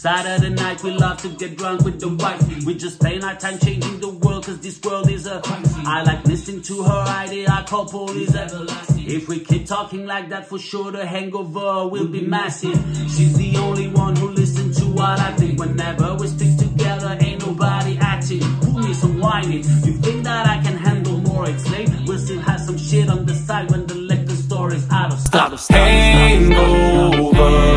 Saturday night we love to get drunk with the wife. We just spend our time changing the world, cause this world is a I like listening to her idea, I call police everlasting. If we keep talking like that, for sure the hangover will be massive. She's the only one who listens to what I think. Whenever we stick together, ain't nobody acting. Who needs some whining? You think that I can handle more? It's late, we'll still have some shit on the side when the liquor store is out of stock. Hangover.